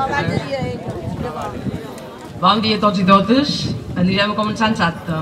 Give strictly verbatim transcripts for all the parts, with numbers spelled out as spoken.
Bon dia a tots i totes. Anirem a començar l'acte.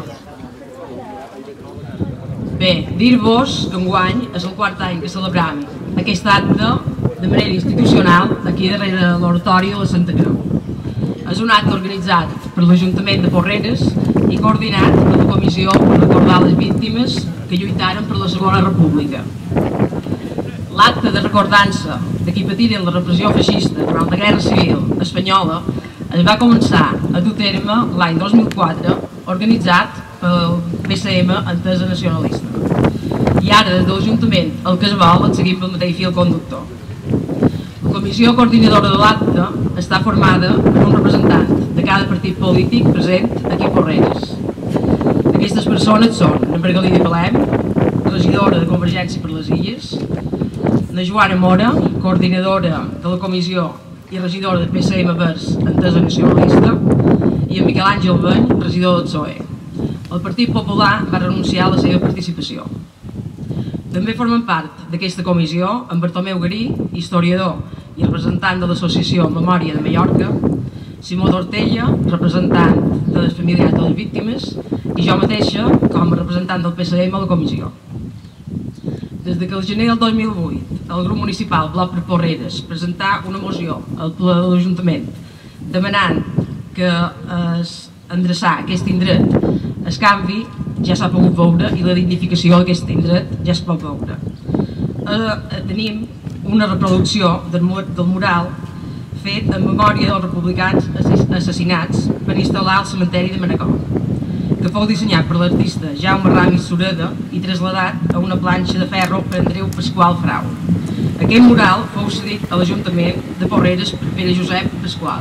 Bé, dir-vos que enguany és el quart any que celebrem aquest acte de manera institucional aquí darrere l'oratori de la Santa Creu. És un acte organitzat per l'Ajuntament de Porreres i coordinat per la Comissió per recordar les víctimes que lluitaren per la Segona República. L'acte de recordança de qui patiren la repressió feixista durant la Guerra Civil espanyola es va començar a dur terme l'any dos mil quatre, organitzat pel P C M Entesa Nacionalista. I ara, des de l'Ajuntament, el que es vol és seguir pel mateix fil conductor. La comissió coordinadora de l'acte està formada per un representant de cada partit polític present aquí a Porreres. Aquestes persones són la Margalida Palem, regidora de Convergència per les Illes, la Joana Mora, coordinadora de la comissió i regidora del P C M Vers Entesa Nacionalista, i en Miquel Àngel Beny, regidor del P S O E. El Partit Popular va renunciar a la seva participació. També formen part d'aquesta comissió en Bartomeu Garí, historiador i representant de l'Associació Memòria de Mallorca, Simó d'Ortella, representant de les famílies de les víctimes, i jo mateixa com a representant del P C M a la comissió. Des que el gener del dos mil vuit el grup municipal Bloc per Porreres presentà una moció al ple de l'Ajuntament demanant que es endreçar aquest indret, el canvi ja s'ha pogut veure i la dignificació d'aquest indret ja es pot veure. Eh, tenim una reproducció del, del mural fet en memòria dels republicans assassinats per instal·lar el cementeri de Manacor, que fou dissenyat per l'artista Jaume Ramis Sureda i traslladat a una planxa de ferro per Andreu Pasqual Frau. Aquest mural fou cedit a l'Ajuntament de Porreres per Pere Josep Pasqual.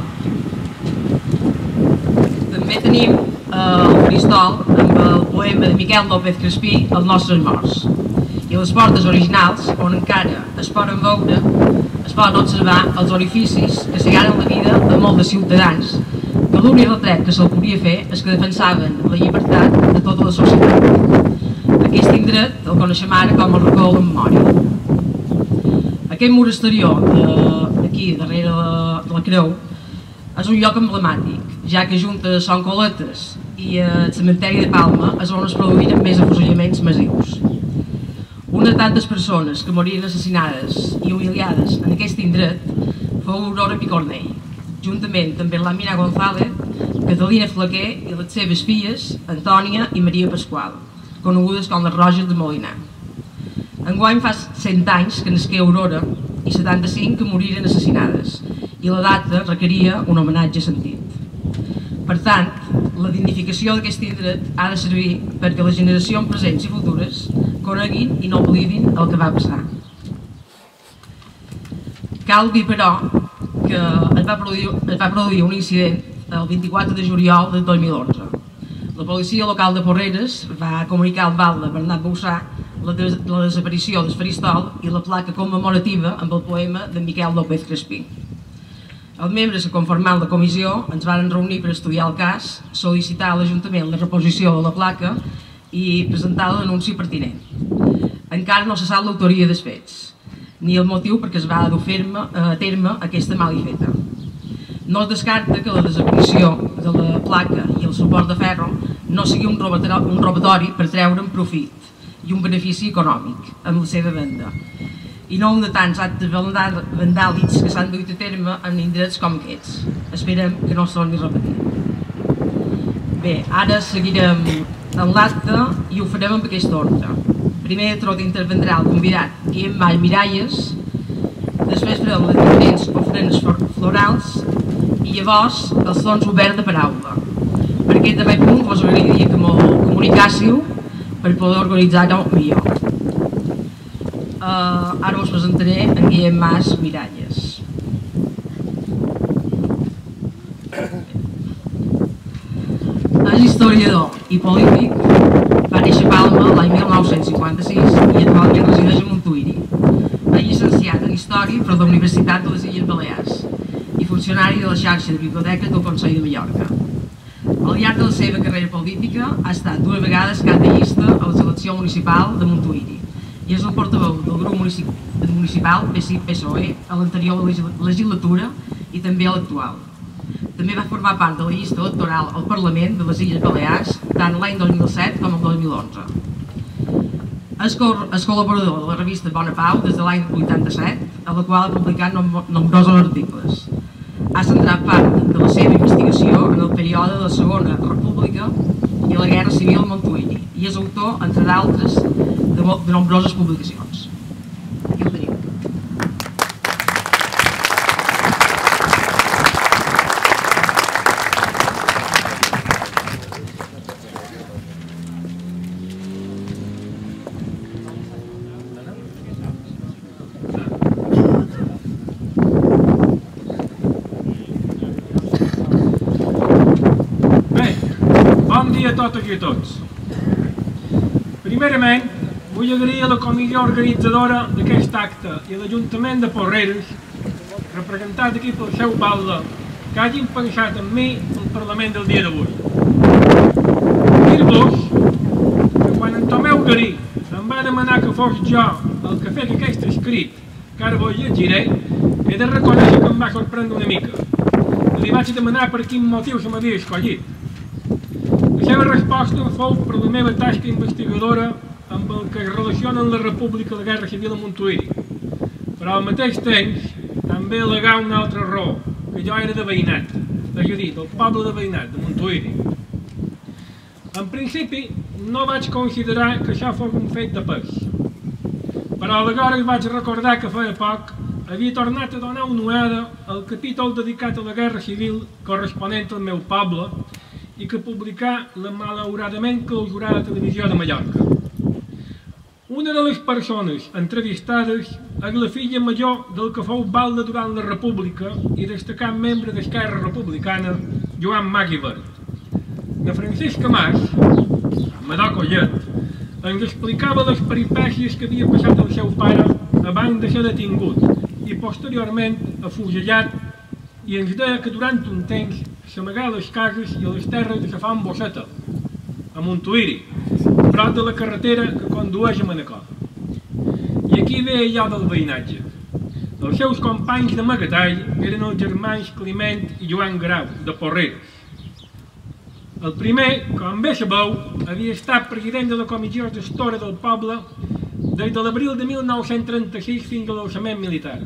També tenim eh, el faristol amb el poema de Miquel López Crespí, Els nostres morts, i les portes originals on encara es poden veure, es poden observar els orificis que segaren la vida a molts de ciutadans, que l'únic retret que se'l podia fer és que defensaven la llibertat de tota la societat. Aquest indret el coneixem ara com el racó de la memòria. Aquest mur exterior d'aquí, darrere de la creu, és un lloc emblemàtic, ja que junt a Son Coletes i el cementeri de Palma és on es produïren més afusellaments massius. Una de tantes persones que morien assassinades i humiliades en aquest indret fou Aurora Picornell, juntament també la Mina González, Catalina Flaquer i les seves filles, Antònia i Maria Pasqual, conegudes com les Roges de Molinar. Enguany fa cent anys que nasqué Aurora i setanta-cinc que moriren assassinades, i la data requeria un homenatge sentit. Per tant, la dignificació d'aquest indret ha de servir perquè les generacions presents i futures coneguin i no oblidin el que va passar. Cal dir, però, que es va produir, es va produir un incident el vint-i-quatre de juliol del dos mil onze. La policia local de Porreres va comunicar al alcalde Bernat Boussà la, des, la desaparició del faristol i la placa commemorativa amb el poema de Miquel López Crespí. Els membres que conformant la comissió ens van reunir per estudiar el cas, sol·licitar a l'Ajuntament la reposició de la placa i presentar la denúncia pertinent. Encara no se sap l'autoria dels fets, ni el motiu perquè es va dur a terme aquesta malifeta. No es descarta que la desaparició de la placa i el suport de ferro no sigui un robatori per treure'n profit i un benefici econòmic amb la seva venda, i no un de tants actes vandàlics que s'han dut a terme en indrets com aquests. Esperem que no es torni a repetir. Bé, ara seguirem en l'acte i ho farem amb aquest ordre. Primer de tot intervendrà el convidat Guillem Vall Miralles, després farem les diferents ofrenes florals i llavors els torns oberts de paraula. Per aquest darrer punt us agrairia que m'ho comunicàssiu per poder organitzar-ho millor. Uh, ara us presentaré en Guillem Mas Miralles. És historiador i polític, va néixer a Palma l'any mil nou-cents cinquanta-sis i actualment resideix a Montuïri. És llicenciat en Història per la Universitat de les Illes Balears i funcionari de la xarxa de biblioteques del Consell de Mallorca. Al llarg de la seva carrera política ha estat dues vegades cap de llista a la selecció municipal de Montuïri i és el portaveu del grup municipal P S O E a l'anterior legislatura i també l'actual. També va formar part de la llista electoral al Parlament de les Illes Balears tant l'any dos mil set com el dos mil onze. És col·laborador de la revista Bona Pau des de l'any vuitanta-set, a la qual ha publicat nombrosos articles. Ha centrat part de la seva investigació en el període de la Segona República i la Guerra Civil a Montuïri i és autor, entre d'altres, de nombroses publicacions. Aquí ho tenim. Bon dia a totes i a tots. Primerament, vull agrair a la comissió organitzadora d'aquest acte i a l'Ajuntament de Porreres, representat aquí pel seu alcalde, que hagin pensat en mi al Parlament del dia d'avui. Dir-vos que quan en Tomeu Garí em va demanar que fos jo el que fes aquest escrit, que ara vos llegiré, he de reconèixer que em va sorprendre una mica. Li vaig demanar per quin motiu se m'havia escollit. La seva resposta fou per la meva tasca investigadora amb el que es relaciona amb la República i la Guerra Civil a Montuïri. Però al mateix temps també al·legar una altra raó, que jo era de Veïnat, és a dir, del poble de Veïnat, de Montuïri. En principi no vaig considerar que això fos un fet de pes, però aleshores vaig recordar que feia poc havia tornat a donar una uada al capítol dedicat a la Guerra Civil corresponent al meu poble i que publicà la malauradament clausurada Televisió de Mallorca. Una de les persones entrevistades és la filla major del que fou balda durant la República i destacat membre d'Esquerra Republicana, Joan Mas i Verd. De Francisca Mas, Madó Collet, ens explicava les peripècies que havia passat el seu pare abans de ser detingut i posteriorment afusellat, i ens deia que durant un temps s'amagà a les cases i a les terres de la Font Bosseta, a Montuïri, prop de la carretera que condueix a Manacor. I aquí ve allò del veïnatge. Els seus companys de Magatall eren els germans Climent i Joan Grau, de Porreres. El primer, com bé sabeu, havia estat president de la comissió gestora del poble des de l'abril de mil nou-cents trenta-sis fins a l'alçament militar.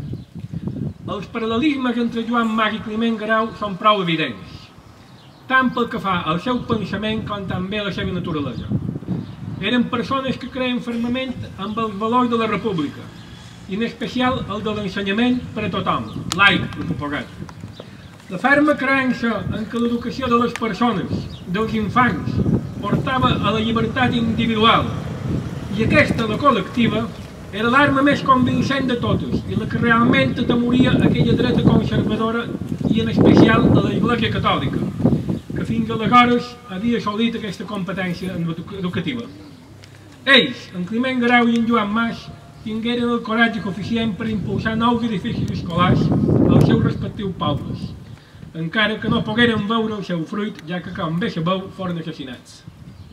Els paral·lelismes entre Joan Mas i Climent Grau són prou evidents, tant pel que fa al seu pensament com també a la seva naturalesa. Eren persones que creien fermament amb els valors de la República, i en especial el de l'ensenyament per a tothom, laic, per suposat. La ferma creença en què l'educació de les persones, dels infants, portava a la llibertat individual, i aquesta, la col·lectiva, era l'arma més convincent de totes i la que realment atemoria aquella dreta conservadora i en especial a l'Església Catòlica, que fins aleshores havia assolit aquesta competència educativa. Ells, en Climent Grau i en Joan Mas, tingueren el coratge suficient per impulsar nous edificis escolars als seus respectius pobles, encara que no pogueren veure el seu fruit, ja que, com bé sabeu, foren assassinats.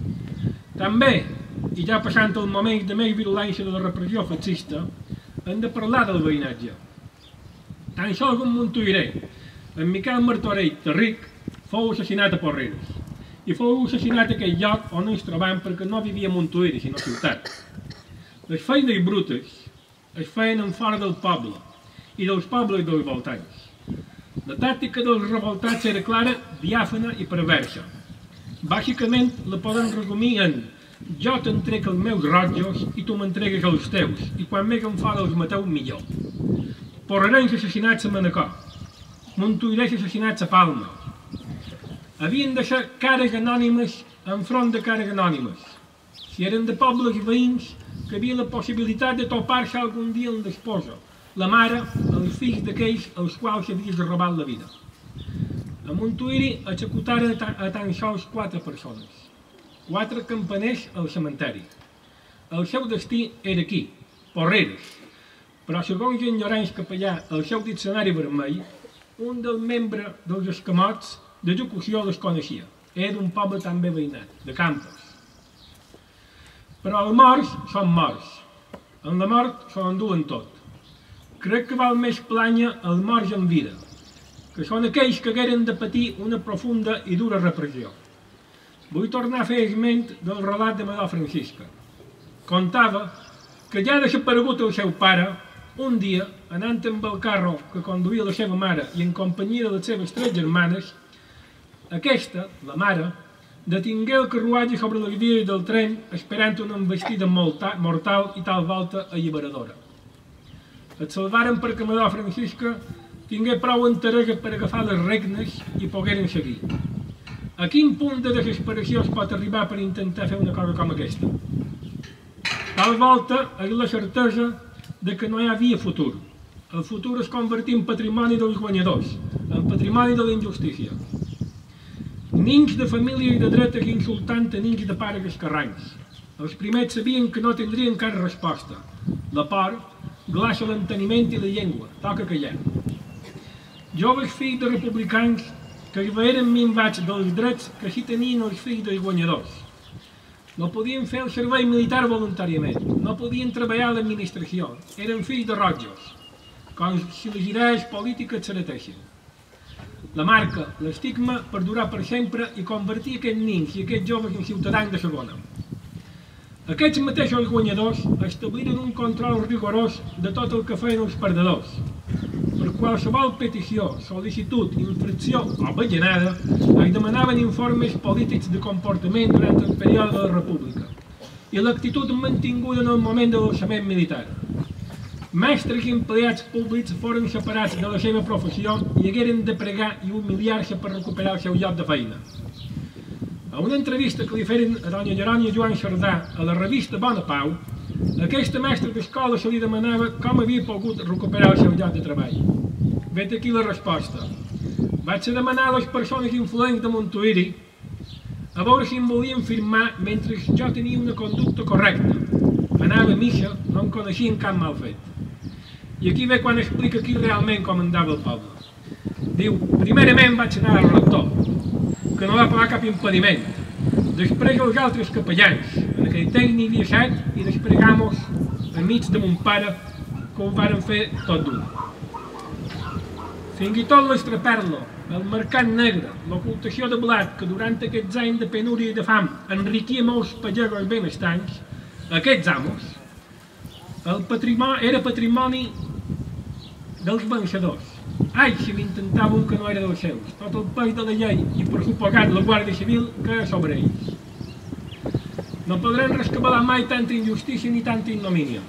També, i ja passant el moment de més virulència de la repressió fascista, hem de parlar del veïnatge. Tan sols un montuïrer, en Miquel Martorell Terric, fou assassinat a Porreres, i fou assassinat a aquell lloc on ens trobam perquè no vivia a Montuïri, sinó a ciutat. Les feines brutes es feien en fora del poble i dels pobles dels voltants. La tàctica dels revoltats era clara, diàfana i perversa. Bàsicament la podem resumir en jo t'entrec els meus rojos i tu m'entregues els teus, i quan més en fora els mateu millor. Porrerencs assassinats a Manacor, montuïrers assassinats a Palma. Havien de ser cares anònimes enfront de cares anònimes. Si eren de pobles veïns, que havia la possibilitat de topar-se algun dia amb l'esposa, la mare, els fills d'aquells als quals s'havies robat la vida. A Montuïri executaren a tan sols quatre persones, quatre campaners al cementeri. El seu destí era aquí, Porreres, però segons en Llorenç Capellà, el seu diccionari vermell, un dels membres dels escamots d'execució les coneixia. Era d'un poble també veïnat, de Campos. Però els morts són morts. En la mort s'ho enduen tot. Crec que val més planya els morts en vida, que són aquells que hagueren de patir una profunda i dura repressió. Vull tornar a fer esment del relat de Madó Francisca. Contava que ja desaparegut el seu pare, un dia, anant amb el carro que conduïa la seva mare i en companyia de les seves tres germanes, aquesta, la mare, detingué el carruatge sobre les vies del tren esperant una embestida mortal i tal volta alliberadora. Et salvaren perquè Madó Francisca tingué prou enteresa per agafar les regnes i pogueren seguir. A quin punt de desesperació es pot arribar per intentar fer una cosa com aquesta? Tal volta és la certesa de que no hi havia futur. El futur es convertí en patrimoni dels guanyadors, en patrimoni de la injustícia. Nins de família i de dretes insultant a nins de pares escarranys. Els primers sabien que no tindrien cap resposta. La por glaça l'enteniment i la llengua, toca callar. Joves fills de republicans que es veien minvats dels drets que sí tenien els fills dels guanyadors. No podien fer el servei militar voluntàriament, no podien treballar a l'administració, eren fills de rojos, com si les idees polítiques s'hereteixen. La marca, l'estigma, perdurar per sempre i convertir aquests nins i aquests joves en ciutadans de segona. Aquests mateixos guanyadors establiren un control rigorós de tot el que feien els perdedors. Per qualsevol petició, sol·licitud, infracció o bajanada, es demanaven informes polítics de comportament durant el període de la República i l'actitud mantinguda en el moment de l'alçament militar. Mestres i empleats públics foren separats de la seva professió i hagueren de pregar i humiliar-se per recuperar el seu lloc de feina. A una entrevista que li feren a doña Gerònia Joan Cerdà a la revista Bona Pau, aquesta mestra d'escola se li demanava com havia pogut recuperar el seu lloc de treball. Vet aquí la resposta. Vaig a demanar a les persones influents de Montuïri a veure si em volien firmar mentre jo tenia una conducta correcta. Anava a missa, no em coneixien cap mal fet. I aquí ve quan explica aquí realment com andava el poble. Diu, primerament vaig anar al rector, que no va pagar cap impediment. Després els altres capellans, en aquell temps n'hi havia set, i després amos, amics de mon pare, que ho varen fer tot d'un. Fins i tot l'estraperlo, el mercat negre, l'ocultació de blat, que durant aquests anys de penúria i de fam enriquia molts pagesos benestants, aquests amos, el patrimoni, era patrimoni dels vencedors. Ai, si l'intentava un que no era dels seus, tot el pes de la llei i per suposat la Guàrdia Civil que era sobre ells. No podrem rescabalar mai tanta injustícia ni tanta ignomínia.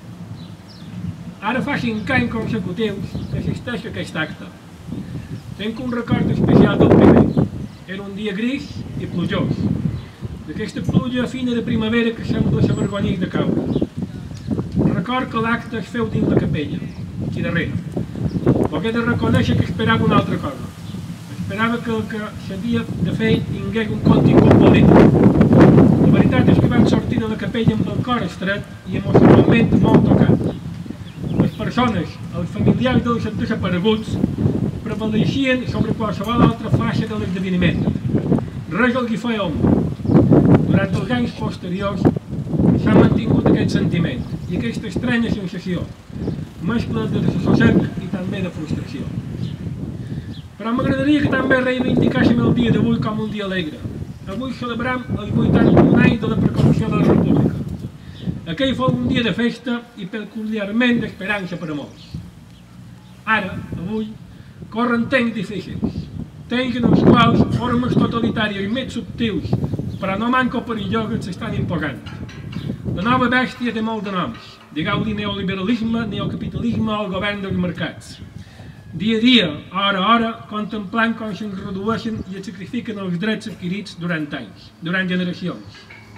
Ara fa cinc anys consecutius que assisteix a aquest acte. Tenc un record especial del primer. Era un dia gris i plujós, d'aquesta pluja fina de primavera que sembla s'avergonyir de caure. Record que l'acte es feu dins la capella, aquí darrere. Però he de reconèixer que esperava una altra cosa. Esperava que el que s'havia de fer tingués un contingut polític. La veritat és que vam sortir de la capella amb el cor estret i emocionalment molt tocat. Les persones, els familiars dels desapareguts, prevaleixien sobre qualsevol altra faixa de l'esdeveniment. Res els hi feia ombra. Durant els anys posteriors s'ha mantingut aquest sentiment i aquesta estranya sensació, mescla de desassossec i també de frustració. Però m'agradaria que també reivindicàssim el dia d'avui com un dia alegre. Avui celebrem els vuitanta-un anys de la proclamació de la República. Aquell fou un dia de festa i peculiarment d'esperança per a molts. Ara, avui, corren temps difícils, temps en els quals formes totalitàries més subtils, però no manco perilloses, s'estan imposant. La nova bèstia té molt de noms. Digueu-li neoliberalisme, neocapitalisme o el govern dels mercats. Dia a dia, hora a hora, contemplant com se'ns redueixen i es sacrifiquen els drets adquirits durant anys, durant generacions.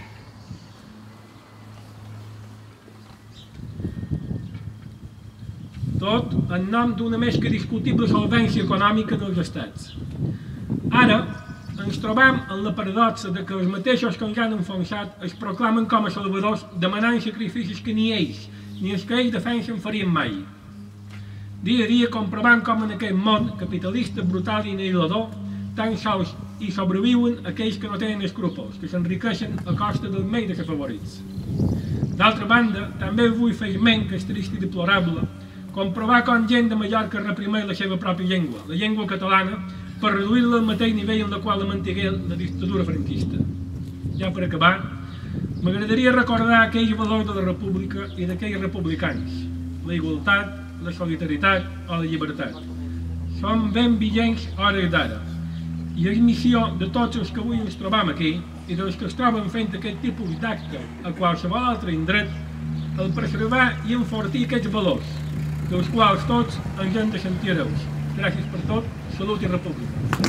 Tot en nom d'una més que discutible solvència econòmica dels estats. Ara, ens trobem en la paradoxa de que els mateixos que ens han enfonsat es proclamen com a salvadors demanant sacrificis que ni ells, ni els que ells defensen farien mai. Dia a dia comprovant com en aquest món capitalista, brutal i anihilador tan sols hi sobreviuen aquells que no tenen escrúpols, que s'enriqueixen a costa dels més desafavorits. D'altra banda, també vull fer esment que és trist i deplorable comprovar com gent de Mallorca reprimeix la seva pròpia llengua, la llengua catalana, per reduir-la al mateix nivell en el qual la mantingué la dictadura franquista. Ja per acabar, m'agradaria recordar aquells valors de la república i d'aquells republicans, la igualtat, la solidaritat o la llibertat. Són ben vigents hores d'ara, i és missió de tots els que avui ens trobam aquí i dels que es troben fent aquest tipus d'acte a qualsevol altre indret, el preservar i enfortir aquests valors, dels quals tots ens hem de sentir hereus. Gràcies per tot, salut i república.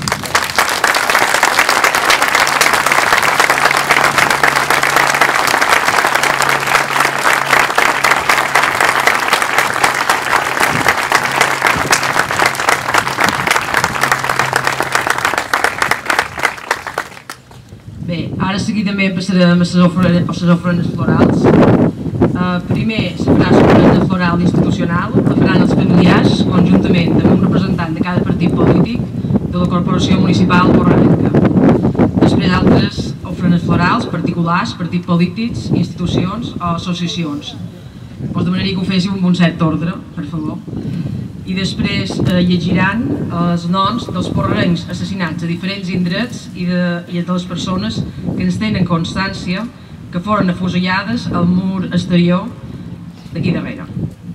Bé, ara seguidament passarem a les ofrenes florals. Uh, primer se farà l'ofrena floral institucional, la faran els familiars conjuntament amb un representant de cada partit polític de la Corporació Municipal Borrarenca. Després altres ofrenes florals particulars, partits polítics, institucions o associacions. Us demanaria que ho féssiu amb un cert ordre, per favor. I després eh, llegiran els noms dels porrencs assassinats a diferents indrets i de, i de les persones que ens tenen constància que foren afusellades al mur exterior d'aquí darrere.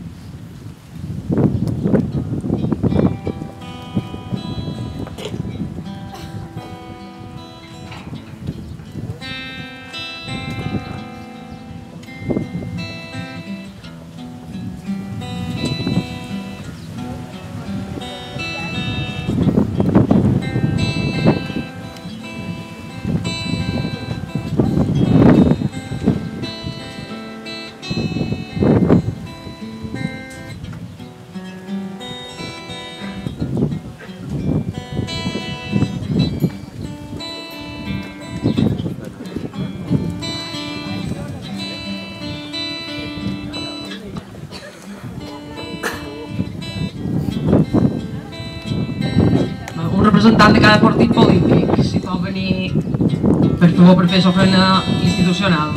Un representant de cada partit polític, si pot venir, per favor, per fer l'ofrena institucional.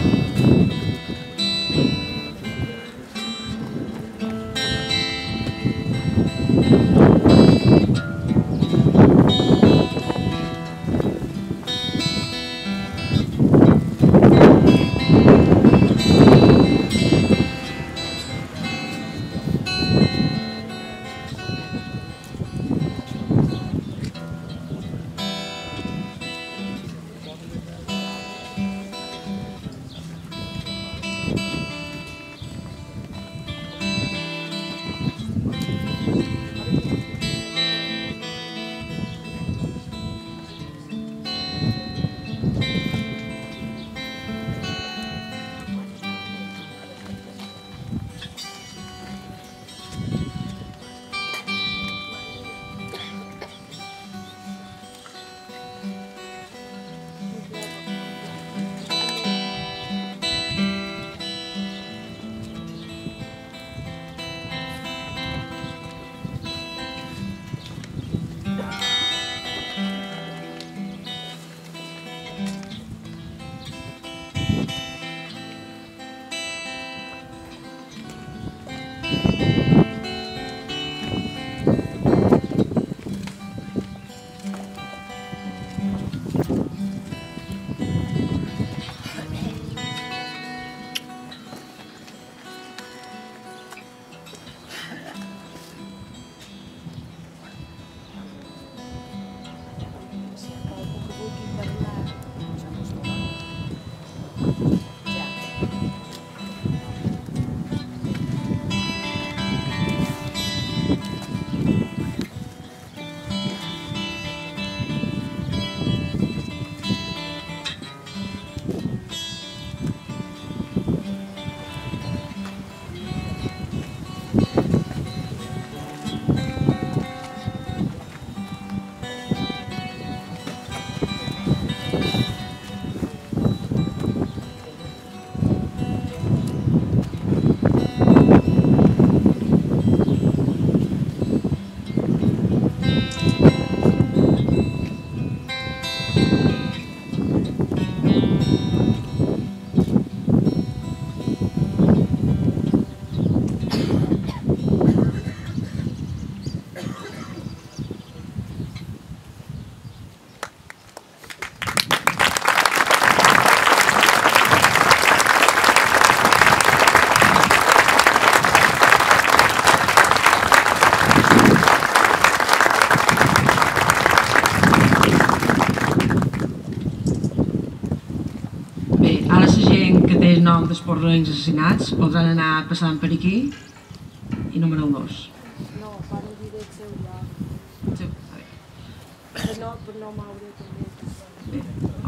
nom dels porrencs assassinats, podran anar passant per aquí. I número dos. No, para dir el seu lloc. Sí, a veure. Per no, per no moure també. Bé, o,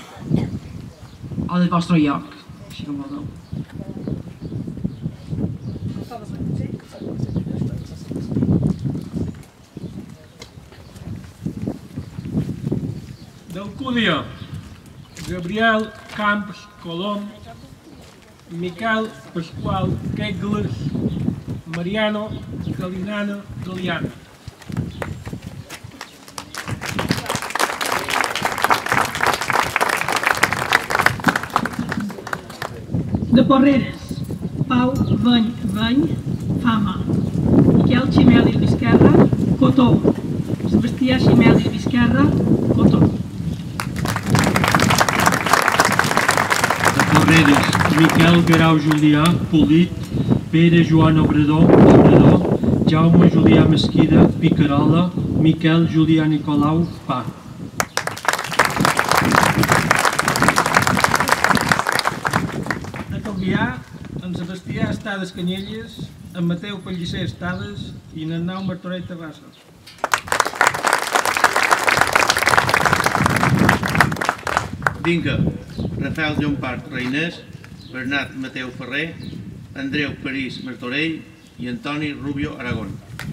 o del vostre lloc, així com vulgueu. D'Alcúdia, Gabriel Camps Colom, Miquel Pasqual Kegles, Mariano Galinana Galiana. De Porreres, Pau Veny Veny, Fama, Miquel Ximelis Visquerra, Cotó, Sebastià Ximelis Visquerra, Cotó. De Porreres, Miquel Guerau Julià, Polit, Pere Joan Obrador, Obrador, Jaume Julià Mesquida, Picarola, Miquel Julià Nicolau, Pa. De Calvià, en Sebastià Estades Canyelles, en Mateu Pellicer Estades i en Arnau Martorell Terrassa. D'Inca, Rafael Llompart Reinés, Bernat Mateu Ferrer, Andreu París Martorell i Antoni Rubio Aragón.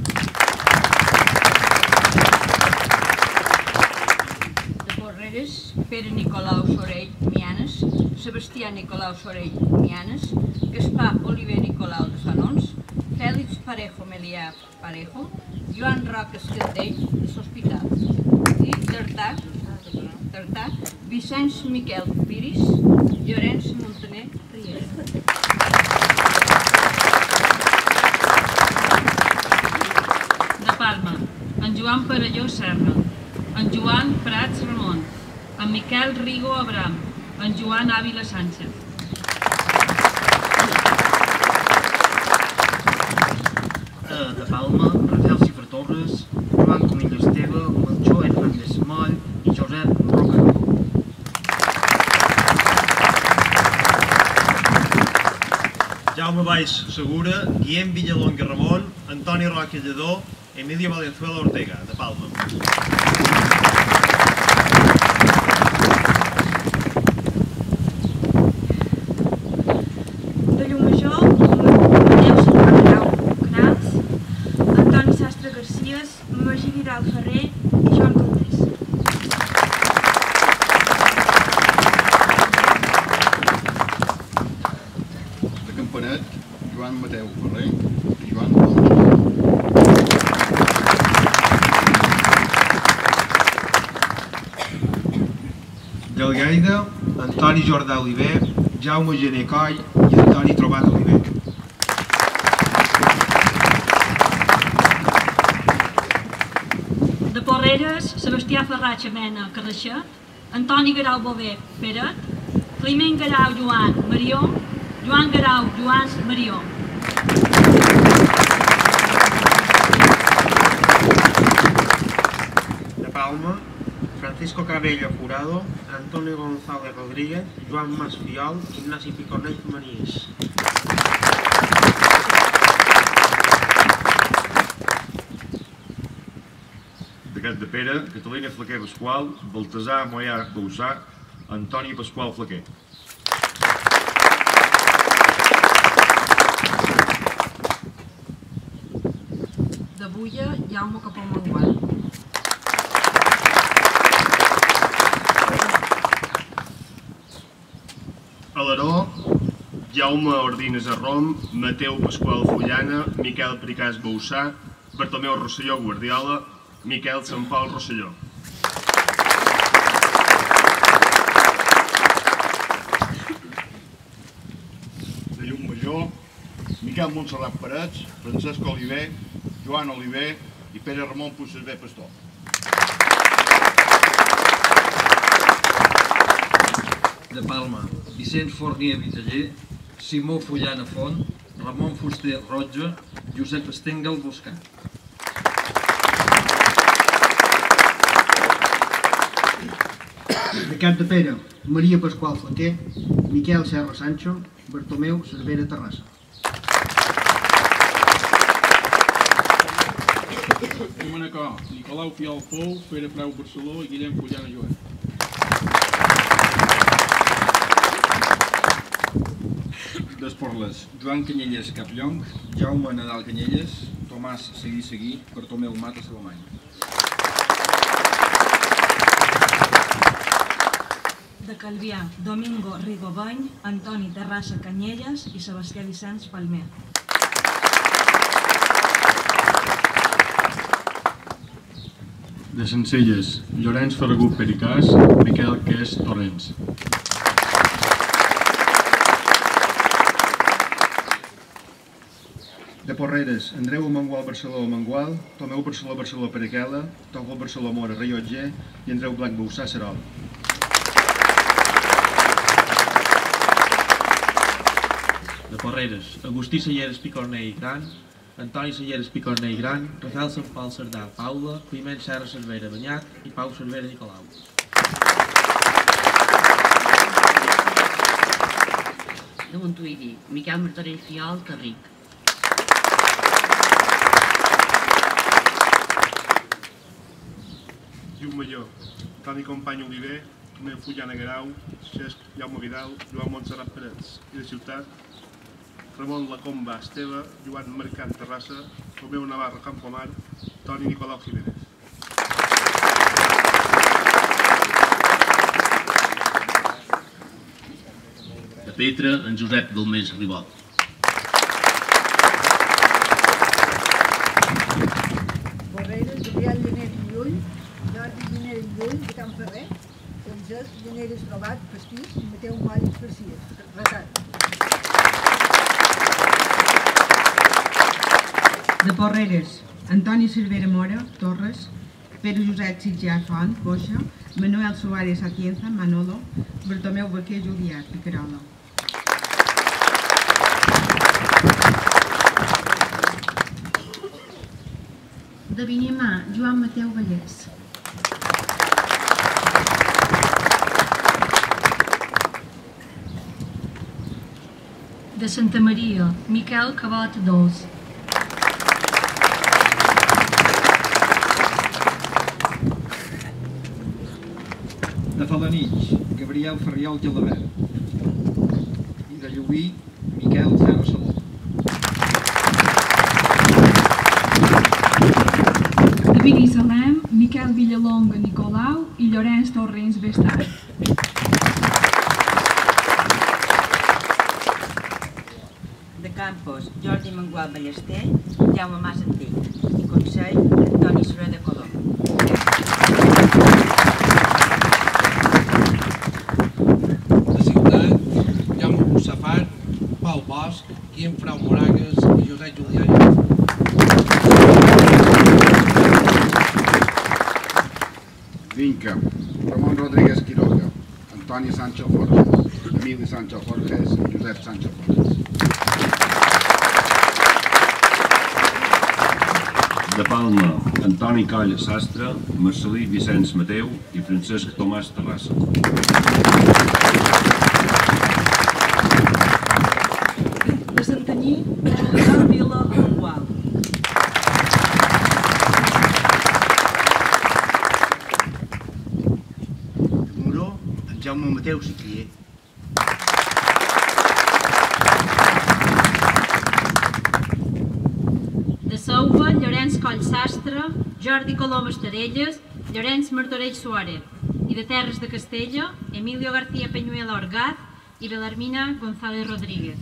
De Porreres, Pere Nicolau Sorell Mianes, Sebastià Nicolau Sorell Mianes, Gaspar Oliver Nicolau de Sanons, Fèlix Parejo Melià Parejo, Joan Roca Escaldell de l'Hospital i Tartà, Tartà, Vicenç Miquel Piris, Llorenç Montaner Riera. De Palma, en Joan Parelló Serra, en Joan Prats Ramon, en Miquel Rigo Abram, en Joan Ávila Sánchez. De Palma, Rafael Cifra Torres, Joan Comín Esteve, Melchor Hernández Moll i Josep Roca. Jaume Baix Segura, Guillem Villalonga Ramon, Antoni Roca Lledó, Emilio Valenzuela Ortega, de Palma. De Llumajor, Mateu Salvador Canals, Antoni Sastre Garcies, Magí Vidal Ferrer i Joan Caldés. De Campanet, Joan Mateu Ferrer i Joan Caldés. Del Lleida, Antoni Jordà Oliver, Jaume Gené Coll i Antoni Trobat Oliver. De Porreres, Sebastià Ferratge Mena Carreixet, Antoni Guerau Bové Peret, Climent Guerau Joan Marió, Joan Guerau Joan Marió. De Palma, Francisco Cabello Jurado, Antonio González Rodríguez, Joan Mas Fiol, Ignasi Picornell Manies. De Gat de Pere, Catalina Flaquer Pasqual, Baltasar Moià Boussà, Antoni Pasqual Flaquer. De Bulla, Jaume Capó Mangual. Alaró, Jaume Ordines Arrom, Mateu Pasqual Fullana, Miquel Pricàs Boussà, Bartomeu Rosselló Guardiola, Miquel Sant Pol Rosselló. De Llumajor, Miquel Montserrat Parets, Francesc Oliver, Joan Oliver i Pere Ramon Puigcerver Pastor. De Palma, Vicenç Fornier Vitaller, Simó Fullana Font, Ramon Fuster Roja, Josep Estengel Boscà. De Cap de Pere, Maria Pasqual Flaquer, Miquel Serra Sancho, Bartomeu Cervera, Terrassa. De Manacor, Nicolau Fiol Pou, Pere Prau Barceló i Guillem Fullana Joan. D'Esporles, Joan Canyelles Capllonc, Jaume Nadal Canyelles, Tomàs Seguí Seguí, Bartomeu Mata Salamany. De Calvià, Domingo Rigobany, Antoni Terrassa Canyelles i Sebastià Vicenç Palmer. De Sencelles, Llorenç Ferragut Pericàs, Miquel Qués Torrents. De Porreres, Andreu Mangual Barceló Mangual, Tomeu Barceló Barceló Perequela, Togo Barceló Mora Rellotger i Andreu Blanc Boussà Serol. De Porreres, Agustí Salleres Picornell Gran, Antoni Salleres Picornell Gran, Rafael Sant Pol Cerdà Paula, Climent Serra Cervera Banyat i Pau Cervera Nicolau. De Montuïri, Miquel Martorell Fiol Carric. Llumalló, Toni Company Oliver, Tomeu Fullana Guerau, Cesc Jaume Vidal, Joan Montserrat Parets. I de Ciutat, Ramon Lacomba Esteve, Joan Mercant Terrassa, Tomeu Navarro Campomar, Toni Nicolau Jiménez. De Petra, en Josep Dalmés Ribot. Borreres, Gabriel Llanet i Llull, Jordi Llanet i Llull, de Can Ferrer, Francesc Llanet Estrobat, Pastís, i Mateu Mall Farcies, Retat. De Porreres, Antoni Cervera Mora, Torres, Pere Josep Sitjà Font, Boixa, Manuel Suárez Atienza, Manolo, Bartomeu Baquer Julià, Picarola. De Vinyamà, Joan Mateu Vallès. De Santa Maria, Miquel Cabot Dols. De Falanich, Gabriel Ferriol Gelabert. I de Llubí, Miquel Serra Saló. De Binissalem, Miquel Villalonga Nicolau i Llorenç Torrents Bestart. De Campos, Jordi Mangual Ballester, Jaume Mas Antic. I Consell, Antoni Sureda Colom. De Ciutat, Jaume Bussafart, Pau Bosch, Guillem Frau Moragues i Josep Julià. Vinca, Ramon Rodríguez Quiroga, Antoni Sancho Forges, Emili Sancho Forges i Josep Sancho Forges. De Palma, Antoni Coll Sastre, Marcelí Vicenç Mateu i Francesc Tomàs Terrassa. De Santanyí, Joan Vila Mangual. De Moró, en Jaume Mateu Siquier. De Sauva, Llorenç Coll Sastre, Jordi Colom Estarelles, Llorenç Martorell Suárez. I de Terres de Castella, Emilio García Peñuela Orgaz i Belarmina González Rodríguez.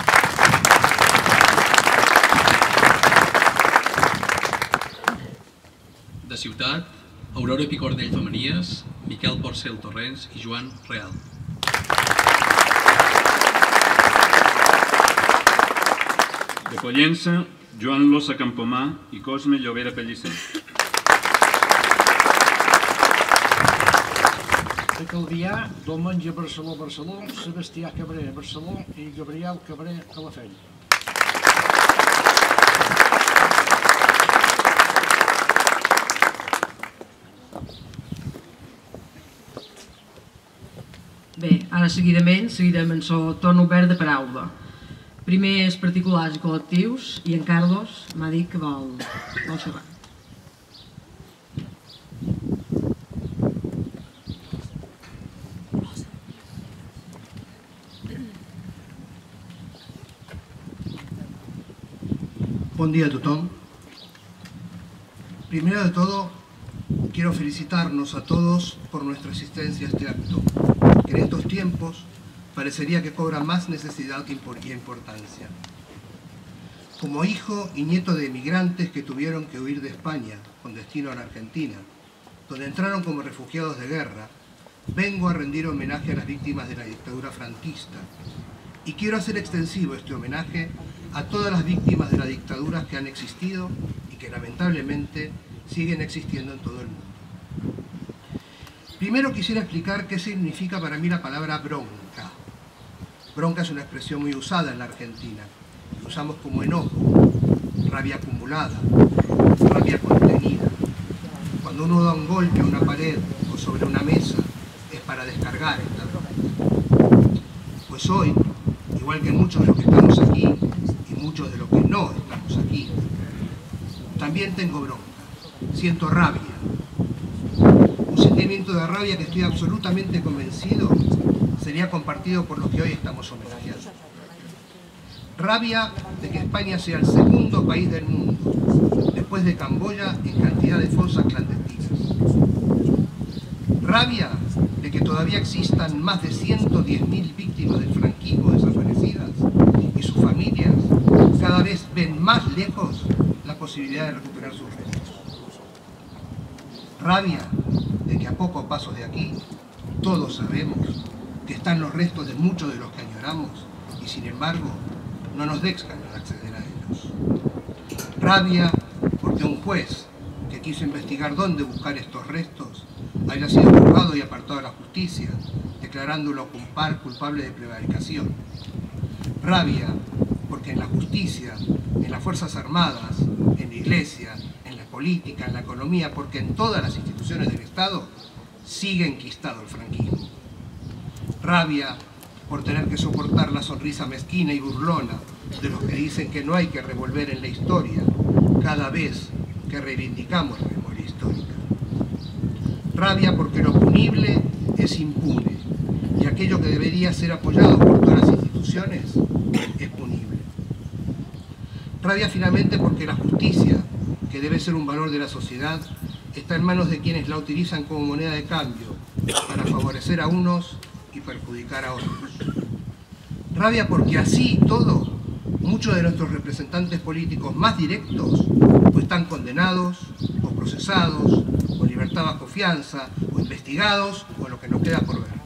De Ciutat, Aurora Picordell Femenies, Miquel Porcel Torrents i Joan Real. De Pollença, Joan Lossa Campomà i Cosme Llobera Pellicer. De Calvià, Domenge Barceló Barceló, Sebastià Cabré Barceló i Gabriel Cabré Calafell. Bé, Ara, seguidament, seguirem en el torn obert de paraula. Primer els particulars i col·lectius, i en Carlos m'ha dit que vol, vol xerrar. Buen día a todos. Primero de todo, quiero felicitarnos a todos por nuestra asistencia a este acto, que en estos tiempos parecería que cobra más necesidad y importancia. Como hijo y nieto de emigrantes que tuvieron que huir de España con destino a la Argentina, donde entraron como refugiados de guerra, vengo a rendir homenaje a las víctimas de la dictadura franquista y quiero hacer extensivo este homenaje a todas las víctimas de la dictadura que han existido y que lamentablemente siguen existiendo en todo el mundo. Primero quisiera explicar qué significa para mí la palabra bronca. Bronca es una expresión muy usada en la Argentina. La usamos como enojo, rabia acumulada, rabia contenida. Cuando uno da un golpe a una pared o sobre una mesa es para descargar esta bronca. Pues hoy, igual que muchos de los que estamos aquí, muchos de los que no estamos aquí, también tengo bronca, siento rabia, un sentimiento de rabia que estoy absolutamente convencido sería compartido por los que hoy estamos homenajeando. Rabia de que España sea el segundo país del mundo, después de Camboya, en cantidad de fosas clandestinas. Rabia de que todavía existan más de ciento diez mil víctimas del franquismo desaparecidas y sus familias cada vez ven más lejos la posibilidad de recuperar sus restos. Rabia de que a pocos pasos de aquí todos sabemos que están los restos de muchos de los que añoramos y sin embargo no nos dejan acceder a ellos. Rabia porque un juez que quiso investigar dónde buscar estos restos haya sido juzgado y apartado de la justicia, declarándolo culpable de prevaricación. Rabia porque en la justicia, en las Fuerzas Armadas, en la Iglesia, en la política, en la economía, porque en todas las instituciones del Estado sigue enquistado el franquismo. Rabia por tener que soportar la sonrisa mezquina y burlona de los que dicen que no hay que revolver en la historia cada vez que reivindicamos la memoria histórica. Rabia porque lo punible es impune y aquello que debería ser apoyado por todas las instituciones es punible. Rabia finalmente porque la justicia, que debe ser un valor de la sociedad, está en manos de quienes la utilizan como moneda de cambio para favorecer a unos y perjudicar a otros. Rabia porque así y todo, muchos de nuestros representantes políticos más directos o están condenados, o procesados, o libertad bajo fianza, o investigados, o lo que nos queda por ver.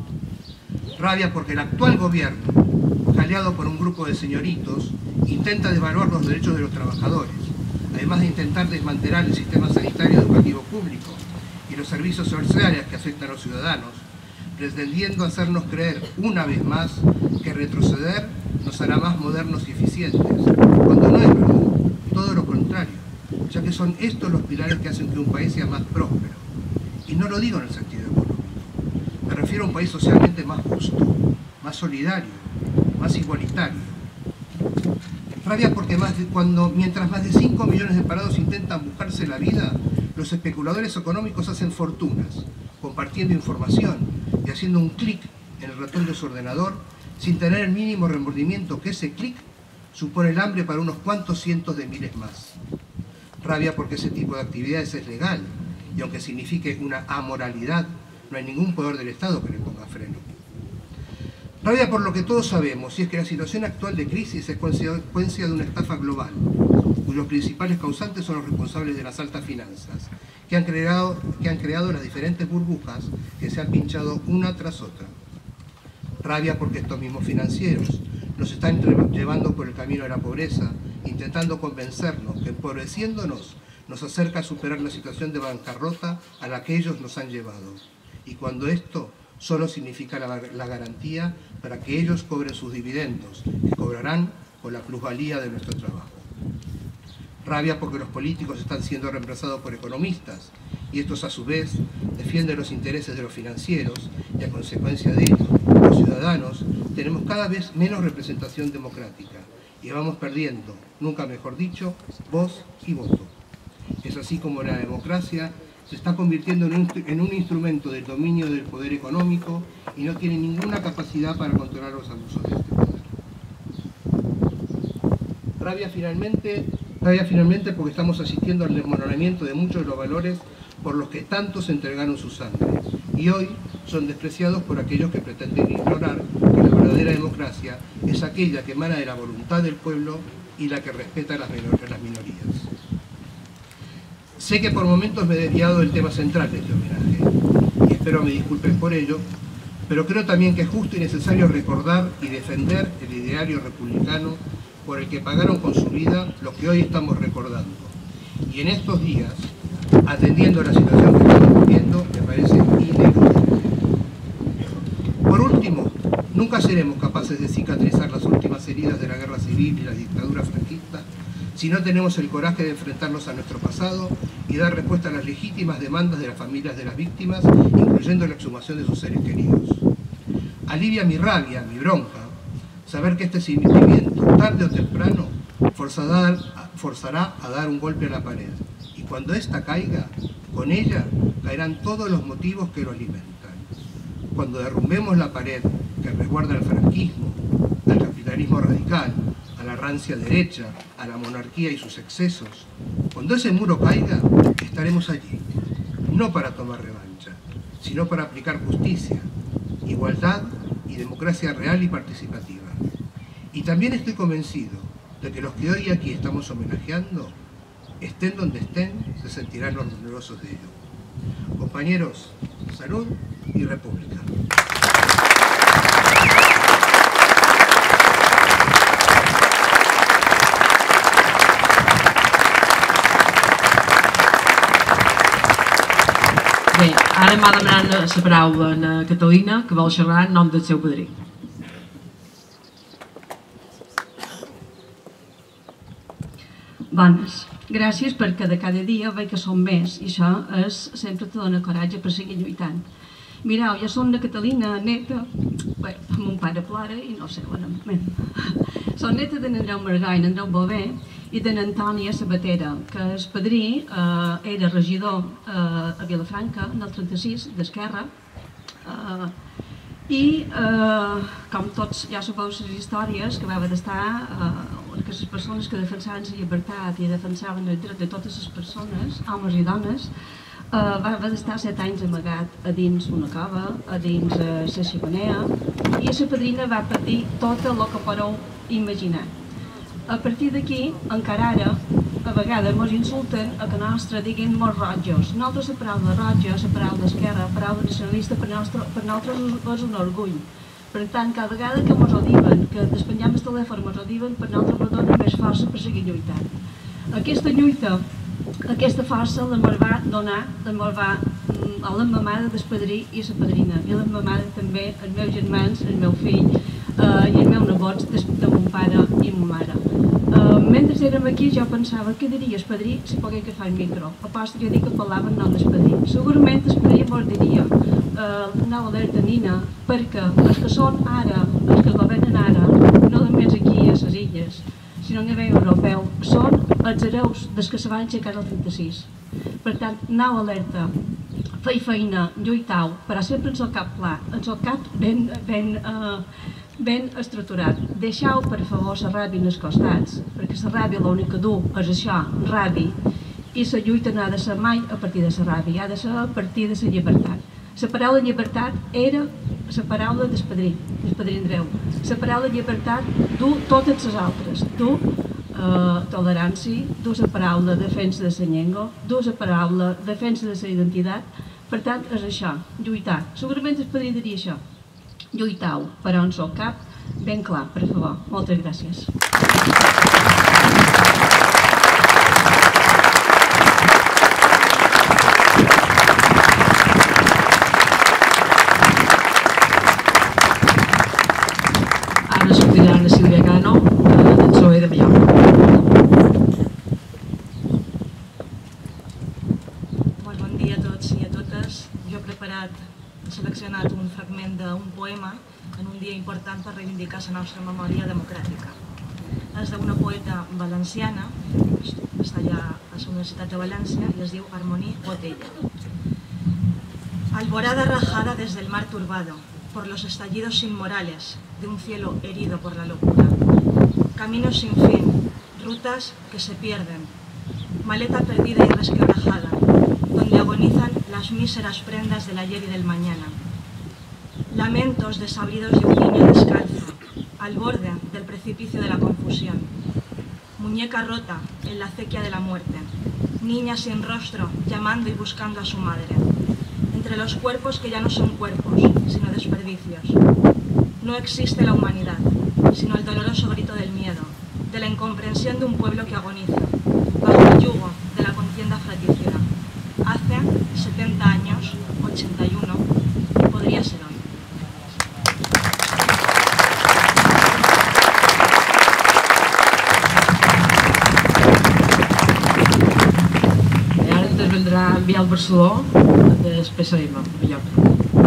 Rabia porque el actual gobierno, aliado por un grupo de señoritos, intenta devaluar los derechos de los trabajadores, además de intentar desmantelar el sistema sanitario educativo público y los servicios sociales que afectan a los ciudadanos, pretendiendo hacernos creer una vez más que retroceder nos hará más modernos y eficientes, cuando no es verdad, todo lo contrario, ya que son estos los pilares que hacen que un país sea más próspero. Y no lo digo en el sentido económico, me refiero a un país socialmente más justo, más solidario, más igualitario. Rabia porque más de, cuando, mientras más de cinco millones de parados intentan buscarse la vida, los especuladores económicos hacen fortunas, compartiendo información y haciendo un clic en el ratón de su ordenador sin tener el mínimo remordimiento que ese clic supone el hambre para unos cuantos cientos de miles más. Rabia porque ese tipo de actividades es legal y aunque signifique una amoralidad, no hay ningún poder del Estado que le ponga freno. Rabia por lo que todos sabemos, y es que la situación actual de crisis es consecuencia de una estafa global, cuyos principales causantes son los responsables de las altas finanzas, que han creado, que han creado las diferentes burbujas que se han pinchado una tras otra. Rabia porque estos mismos financieros nos están llevando por el camino de la pobreza, intentando convencernos que empobreciéndonos nos acerca a superar la situación de bancarrota a la que ellos nos han llevado. Y cuando esto solo significa la, la garantía para que ellos cobren sus dividendos, que cobrarán con la plusvalía de nuestro trabajo. Rabia porque los políticos están siendo reemplazados por economistas, y estos a su vez defienden los intereses de los financieros, y a consecuencia de ello los ciudadanos tenemos cada vez menos representación democrática y vamos perdiendo, nunca mejor dicho, voz y voto. Es así como la democracia se está convirtiendo en un, en un instrumento del dominio del poder económico y no tiene ninguna capacidad para controlar los abusos de este poder. Rabia finalmente, rabia finalmente porque estamos asistiendo al desmoronamiento de muchos de los valores por los que tantos entregaron su sangre y hoy son despreciados por aquellos que pretenden ignorar que la verdadera democracia es aquella que emana de la voluntad del pueblo y la que respeta a las minorías. Sé que por momentos me he desviado del tema central de este homenaje y espero me disculpen por ello, pero creo también que es justo y necesario recordar y defender el ideario republicano por el que pagaron con su vida lo que hoy estamos recordando. Y en estos días, atendiendo a la situación que estamos viviendo, me parece ineludible. Por último, nunca seremos capaces de cicatrizar las últimas heridas de la guerra civil y la dictadura franquista si no tenemos el coraje de enfrentarnos a nuestro pasado y dar respuesta a las legítimas demandas de las familias de las víctimas, incluyendo la exhumación de sus seres queridos. Alivia mi rabia, mi bronca, saber que este sentimiento, tarde o temprano, forzará, forzará a dar un golpe a la pared. Y cuando ésta caiga, con ella caerán todos los motivos que lo alimentan. Cuando derrumbemos la pared que resguarda al franquismo, al capitalismo radical, a la rancia derecha, a la monarquía y sus excesos, cuando ese muro caiga, estaremos allí, no para tomar revancha, sino para aplicar justicia, igualdad y democracia real y participativa. Y también estoy convencido de que los que hoy aquí estamos homenajeando, estén donde estén, se sentirán orgullosos de ello. Compañeros, salud y república. Bé, ara m'ha demanat la paraula la Catalina, que vol xerrar en nom del seu padrí. Bones, gràcies perquè de cada dia veig que som més i això és, sempre te dona coratge per seguir lluitant. Mireu, jo som la Catalina, neta, bé, mon pare plora i no sé on em... Som neta de n'Andreu Margall, n'Andreu Bové i de n'Antònia Sabatera, que el padrí eh, era regidor eh, a Vilafranca en el trenta-sis d'Esquerra eh, i, eh, com tots ja sabeu les històries, que va haver d'estar eh, que les persones que defensaven la llibertat i defensaven el dret de totes les persones, homes i dones, eh, va haver d'estar set anys amagat a dins una cova, a dins eh, la xemeneia, i la padrina va patir tot el que podeu imaginar. A partir d'aquí, encara ara, a vegades ens insulten a que nostre diguin molt rojos. Nosaltres la paraula roja, la paraula d'esquerra, la paraula nacionalista, per nosaltres és un orgull. Per tant, cada vegada que ens ho diuen, que despengem el telèfon ens ho diuen, per nosaltres ens dona més força per seguir lluitant. Aquesta lluita, aquesta força la me'l va donar, la me'l va a la mamada del padrí i la padrina, i la mamada també, els meus germans, el meu fill eh, i els meus nebots de, de mon pare i ma mare. Uh, mentre érem aquí jo pensava què diria el padrí si pogués agafar el micro. Aposto jo dic que parlava en nom del padrí. Segurament el padrí mos diria uh, anau alerta nina, perquè els que són ara, els que governen ara, no només aquí a les illes, sinó a nivell europeu, són els hereus dels que se van aixecar el trenta-sis. Per tant, anau alerta, fei feina, lluitau, però sempre en el cap pla, en el cap ben, ben uh, ben estructurat. Deixeu, per favor, la ràbia en els costats, perquè la ràbia l'únic que du és això, ràbia, i la lluita no ha de ser mai a partir de la ràbia, ha de ser a partir de la llibertat. La paraula llibertat era la paraula del padrí, del padrí Andreu. La paraula llibertat du totes les altres, du eh, tolerància, du la paraula defensa de la llengua, du la paraula defensa de la identitat. Per tant, és això, lluitar. Segurament el padrí diria això. Lluitau, però en el cap ben clar, per favor. Moltes gràcies. Ara sortirà la Sílvia Cano, del P S O E de Mallorca. Molt bon dia a tots i a totes. Jo he preparat, he seleccionat un fragment d'un poema en un dia important per reivindicar la nostra memòria democràtica. És d'una poeta valenciana, està allà a la Universitat de València, i es diu Harmonie Botella. Alborada rajada desde el mar turbado, por los estallidos inmorales de un cielo herido por la locura. Caminos sin fin, rutas que se pierden, maleta perdida y resquebrajada, donde agonizan las míseras prendas del ayer y del mañana. Lamentos desabridos de un niño descalzo, al borde del precipicio de la confusión. Muñeca rota en la acequia de la muerte, niña sin rostro llamando y buscando a su madre. Entre los cuerpos que ya no son cuerpos, sino desperdicios. No existe la humanidad, sino el doloroso grito del miedo, de la incomprensión de un pueblo que agoniza, bajo el yugo de la contienda fratricida. Hace setenta años, ochenta y uno, podría ser hoy. I ara intervendrà en Biel Barceló, del P S M, Mallorca.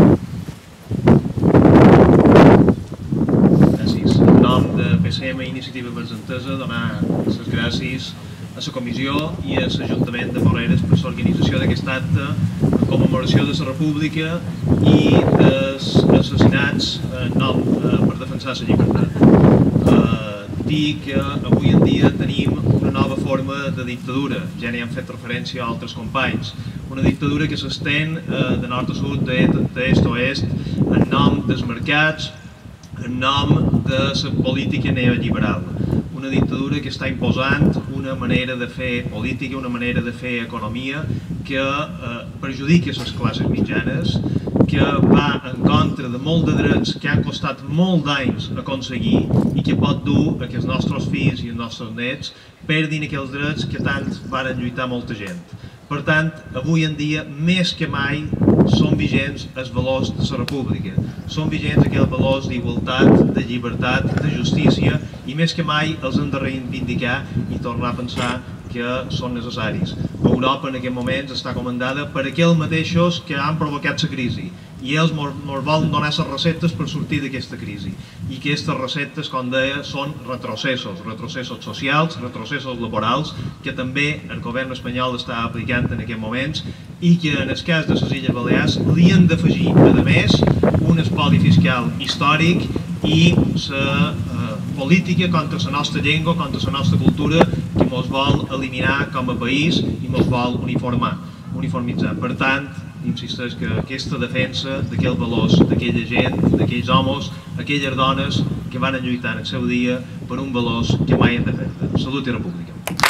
Gràcies. En nom de P S M Iniciativa per l'Entesa, donar les gràcies a la Comissió i a l'Ajuntament de Porreres per l'organització d'aquest acte en commemoració de la República i dels assassinats en nom per defensar la llibertat. Dir que avui en dia tenim una nova forma de dictadura, ja n'hi han fet referència a altres companys, una dictadura que s'estén de nord a sud, d'est a oest, en nom dels mercats, en nom de la política neoliberal. Una dictadura que està imposant una manera de fer política, una manera de fer economia que perjudica les classes mitjanes, que va en contra de molt de drets que han costat molt d'anys aconseguir i que pot dur a que els nostres fills i els nostres nets perdin aquells drets que tant varen lluitar molta gent. Per tant, avui en dia, més que mai, són vigents els valors de la República. Són vigents aquells valors d'igualtat, de llibertat, de justícia, i més que mai els hem de reivindicar i tornar a pensar que són necessaris. Europa en aquest moment està comandada per aquells mateixos que han provocat la crisi i ells ens volen donar les receptes per sortir d'aquesta crisi. I aquestes receptes, com deia, són retrocessos, retrocessos socials, retrocessos laborals, que també el govern espanyol està aplicant en aquests moments i que en el cas de les Illes Balears li han d'afegir, a més, un espoli fiscal històric i la política contra la nostra llengua, contra la nostra cultura, que ens vol eliminar com a país i ens vol uniformar, uniformitzar. Per tant, insisteix que aquesta defensa d'aquells valors, d'aquella gent, d'aquells homes, aquelles dones que van lluitar en el seu dia per uns valors que mai han de perdre. Salut i república.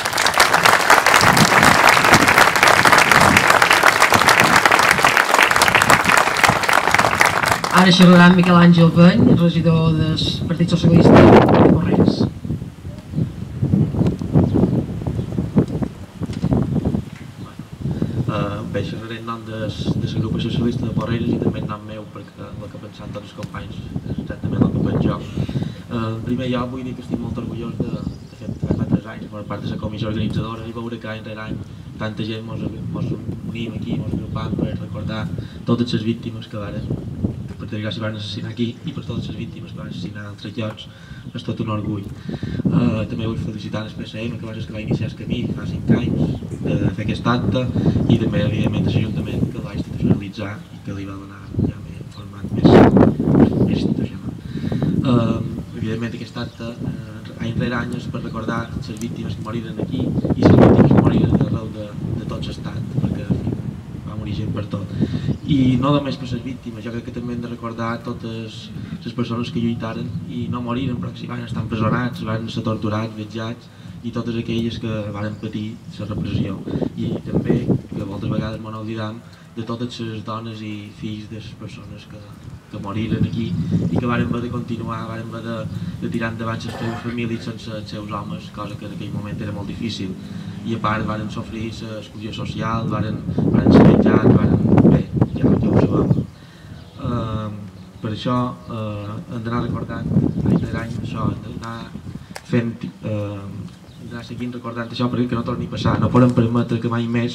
Ara xerrarà en Miquel Àngel Beny, regidor del Partit Socialista de Porreres. Bé, xerraré en nom del grup socialista de Porreres i també en nom meu, perquè el que pensen tots els companys és exactament el que penso jo. En primer lloc vull dir que estic molt orgullós de fer tres anys per part de la comissió organitzadora i veure que any rere any tanta gent ens unim aquí, ens agrupam per recordar totes les víctimes que varen, per desgràcia van assassinar aquí i per totes les víctimes que van assassinar en altres llocs. És tot un orgull. També vull felicitar el P S M, que va iniciar el camí fa cinc anys de fer aquest acte, i també evidentment l'Ajuntament, que el va institucionalitzar i que li va donar ja un format més institucional. Evidentment aquest acte any rere any és per recordar les víctimes que moriren aquí i les víctimes que moriren arreu de tot l'estat, perquè va morir gent per tot. I no només per les víctimes, jo crec que també hem de recordar totes les persones que lluitaren i no moriren, però que van estar empresonats, van ser torturats, vetjats, i totes aquelles que van patir la repressió. I també, que moltes vegades no oblidam, de totes les dones i fills de les persones que, que moriren aquí i que van haver de continuar, van haver de, de tirar endavant les seves famílies sense els seus homes, cosa que en aquell moment era molt difícil. I a part van sofrir l'exclusió social, van ser vetjats, van... bé, ja, ja ho sabem. Uh, per això uh, hem d'anar recordant any rere any això, hem d'anar fent, uh, hem d'anar seguint recordant això perquè que no torni a passar. No podem permetre que mai més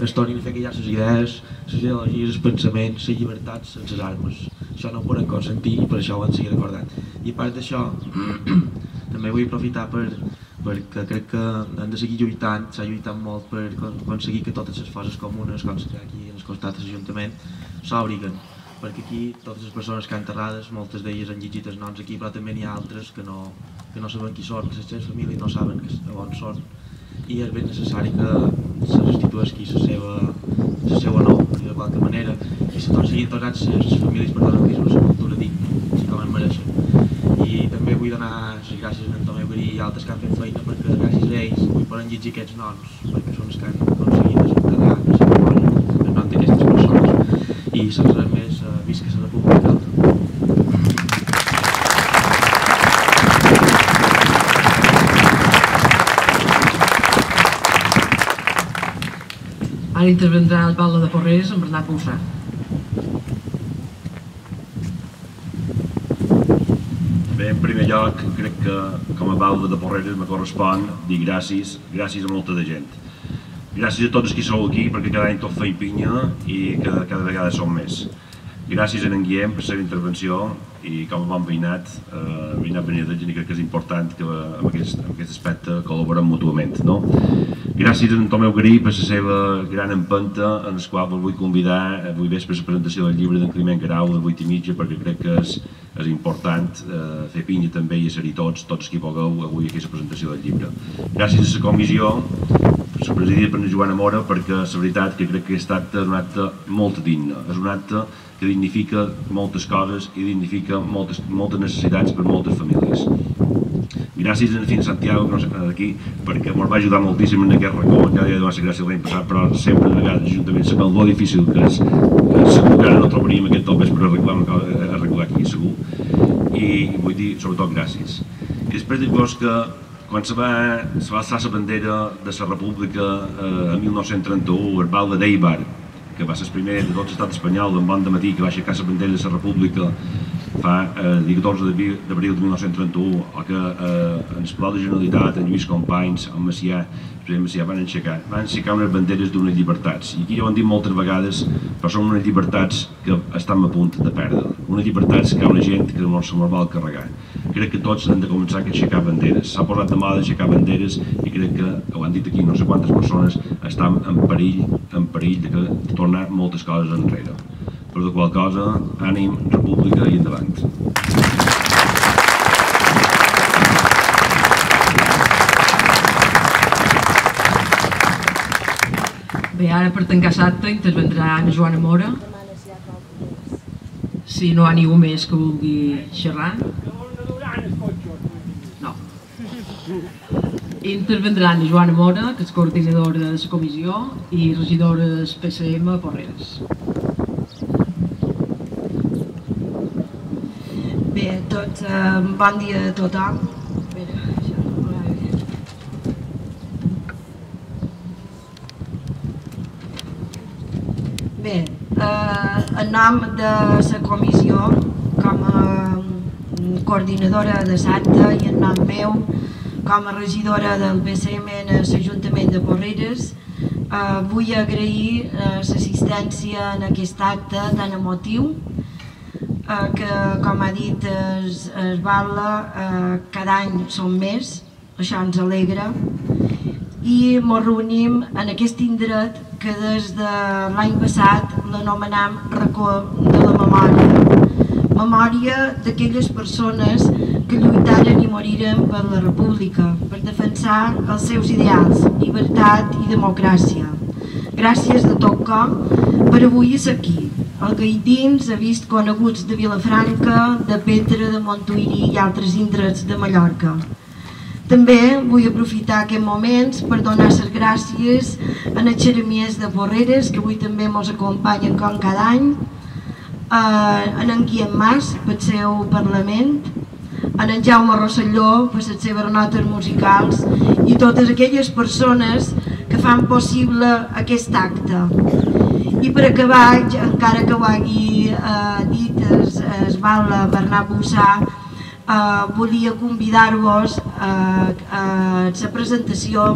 es tornin a fer callar les idees, les ideologies, els pensaments, les llibertats sense les armes. Això no ho podem consentir i per això ho hem de seguir recordant. I a part d'això, també vull aprofitar per, perquè crec que hem de seguir lluitant, s'ha lluitat molt per aconseguir que totes les fosses comunes, com s'ha aquí en els costats de l'Ajuntament, s'obriguen. Perquè aquí totes les persones que han enterrades, moltes d'elles han llegit els noms aquí, però també n'hi ha altres que no, que no saben qui són, que les seves famílies no saben que, on són. I és ben necessari que se restitueixi la seva, la seva nom, de qualque manera, i se siguin tornats les famílies per donar una sepultura digna, si com en mereixen. I també vull donar les gràcies a en Tomeu Garí i altres que han fet feina, perquè gràcies a ells avui poden llegir aquests noms, perquè són els que han aconseguit desencadenar la seva memòria, el nom d'aquestes persones. I sense res més, uh, visca la República. Ara intervendrà el Balde de Porreres en Bernat Boussà. Bé, en primer lloc, crec que com a Balde de Porreres me correspon dir gràcies, gràcies a molta de gent. Gràcies a tots qui sou aquí, perquè cada any tot feim pinya i cada, cada vegada som més. Gràcies a en Guillem per la seva intervenció i com a bon veïnat, eh, veïnat Benedetge, i crec que és important que en aquest, en aquest aspecte col·laborem mútuament. No? Gràcies a en Tomeu Garí per la seva gran empenta, en el qual vull convidar avui vespre la presentació del llibre d'en Climent Guerau de vuit i mitja, perquè crec que és, és important eh, fer pinya també i ser-hi tots, tots qui vulgueu avui a aquesta presentació del llibre. Gràcies a la comissió, la presidida per en Joana Mora, perquè la veritat que crec que aquest acte és un acte molt digne, és un acte que dignifica moltes coses i dignifica moltes, moltes necessitats per moltes famílies. Gràcies a en Fin Santiago, que no s'ha quedat aquí, perquè ens va ajudar moltíssim en aquest racó, cada dia de donar-se gràcies l'any passat, però sempre de vegades juntament sabent el bo difícil que és, segur que ara no trobaríem aquest del vespre a arreglar, a arreglar aquí, segur. I vull dir, sobretot, gràcies. I després dir-vos que quan se va, se va alçar la bandera de la República eh, en mil nou-cents trenta-u, el Balde d'Eibar, que va ser el primer de tot l'estat espanyol d'en bon de matí que va aixecar la bandera de la República fa eh, catorze d'abril de mil nou-cents trenta-u, o que eh, en el Palau de Generalitat, en Lluís Companys, en Macià, el president Macià, van aixecar, van aixecar unes banderes d'unes llibertats. I aquí ja ho han dit moltes vegades, però són unes llibertats que estan a punt de perdre. Unes llibertats que hi ha una gent que no se les vol carregar. Crec que tots hem de començar a aixecar banderes. S'ha posat de moda aixecar banderes i crec que, ho han dit aquí no sé quantes persones, estan en perill, en perill de, de tornar moltes coses enrere. Però de qual cosa, ànim, república i endavant. Bé, ara per tancar l'acte intervendrà en Joana Mora. Si no hi ha ningú més que vulgui xerrar. No. Intervendrà en Joana Mora, que és coordinadora de la comissió i regidora del P C M a Porreres. Bé, tots, eh, bon dia a tothom. Bé, eh, en nom de la comissió, com a coordinadora de l'acte i en nom meu, com a regidora del P C M en l'Ajuntament de Porreres, eh, vull agrair eh, l'assistència en aquest acte tan emotiu, eh, que, com ha dit es, es Balde, eh, cada any són més, això ens alegra, i ens reunim en aquest indret que des de l'any passat l'anomenam racó de la memòria. Memòria d'aquelles persones que lluitaren i moriren per la República, per defensar els seus ideals, llibertat i democràcia. Gràcies de tot cor per avui ser aquí. El Gaidins ha vist coneguts de Vilafranca, de Petra, de Montuïri i altres indrets de Mallorca. També vull aprofitar aquests moments per donar les gràcies a els xeremiers de Porreres, que avui també ens acompanyen com cada any, a en Guillem Mas pel seu Parlament, a en Jaume Rosselló per les seves notes musicals i totes aquelles persones que fan possible aquest acte. I per acabar, encara que ho hagi eh, dit es Balde Bernat Boussà, eh, volia convidar-vos a, a la presentació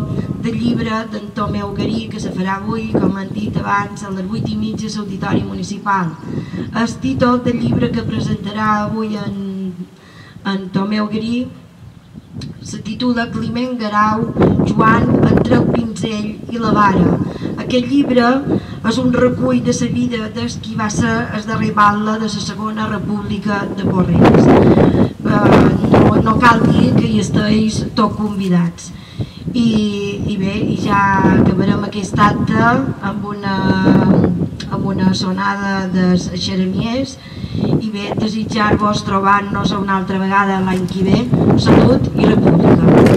del llibre d'en Tomeu Garí, que se farà avui, com han dit abans, a les vuit i mitja a l'Auditori Municipal. El títol del llibre que presentarà avui en, en Tomeu Garí se titula Climent Guerau, Joan entre el pinzell i la vara. Aquest llibre és un recull de la vida del qui va ser el darrer batle de la Segona República de Porreres. Eh, no, no cal dir que hi estigueu tots convidats. I, i bé, i ja acabarem aquest acte amb una, amb una sonada de xeremiers i bé, desitjar-vos trobar-nos una altra vegada l'any que ve. Salut i república.